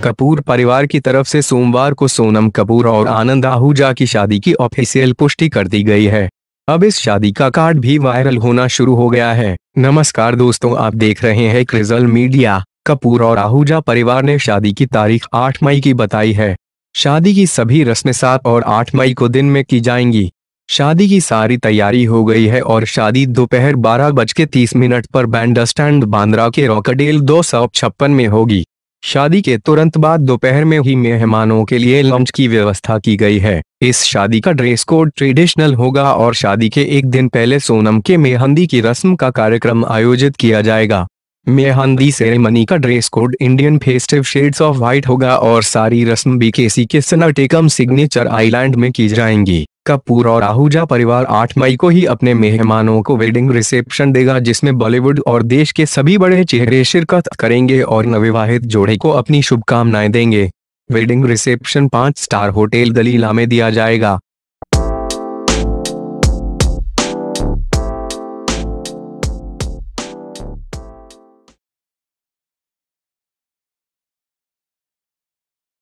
कपूर परिवार की तरफ से सोमवार को सोनम कपूर और आनंद आहूजा की शादी की ऑफिशियल पुष्टि कर दी गई है। अब इस शादी का कार्ड भी वायरल होना शुरू हो गया है। नमस्कार दोस्तों, आप देख रहे हैं क्रिजल मीडिया। कपूर और आहूजा परिवार ने शादी की तारीख 8 मई की बताई है। शादी की सभी रस्में 7 और 8 मई को दिन में की जाएंगी। शादी की सारी तैयारी हो गई है और शादी दोपहर 12:30 पर बैंड स्टैंड बांद्रा के रॉकडेल 256 में होगी। शादी के तुरंत बाद दोपहर में ही मेहमानों के लिए लंच की व्यवस्था की गई है। इस शादी का ड्रेस कोड ट्रेडिशनल होगा और शादी के एक दिन पहले सोनम के मेहंदी की रस्म का कार्यक्रम आयोजित किया जाएगा। मेहंदी सेरेमनी का dress code Indian festive shades of white होगा और सारी रस्म बीकेसी के सनटेकम सिग्नेचर आइलैंड में की जाएंगी। कपूर और आहूजा परिवार 8 मई को ही अपने मेहमानों को वेडिंग रिसेप्शन देगा, जिसमें बॉलीवुड और देश के सभी बड़े चेहरे शिरकत करेंगे और नवविवाहित जोड़े को अपनी शुभकामनाएं देंगे। Wedding reception 5 star hotel Delilah में दिया जाएगा।